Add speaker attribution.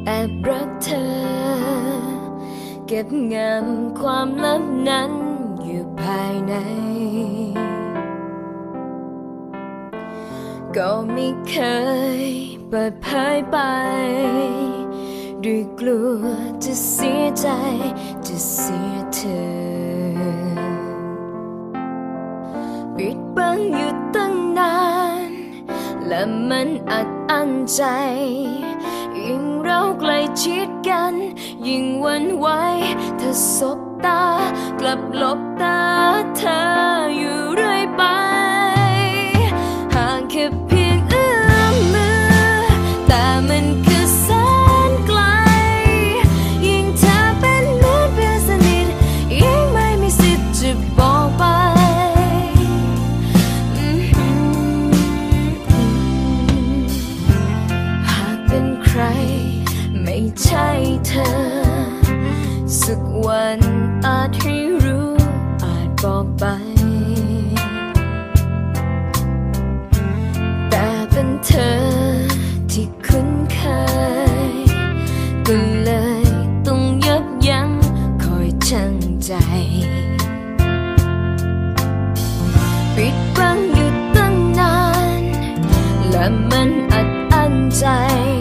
Speaker 1: แอบรักเธอเก็บงำความลับนั้นอยู่ภายในก็ไม่เคยเปิดเผยไปด้วยกลัวจะเสียใจจะเสียเธอปิดบังอยู่ตั้งนานและมันอัดอั้นใจยิ่งเราใกล้ชิดกันยิ่งหวั่นไหวถ้าสบตากลับหลบตาเธออยู่เรื่อยไปห่างแค่เพียงเอื้อมมือแต่มันคือแสนไกลยิ่งเธอเป็นเหมือนเพื่อนสนิทยิ่งไม่มีสิทธิ์จะบอกไปหากเป็นใครไม่ใช่เธอสักวันอาจให้รู้อาจบอกไปแต่เป็นเธอที่คุ้นเคยก็เลยต้องยับยั้งคอยชั่งใจปิดบังอยู่ตั้งนานและมันอัดอั้นใจ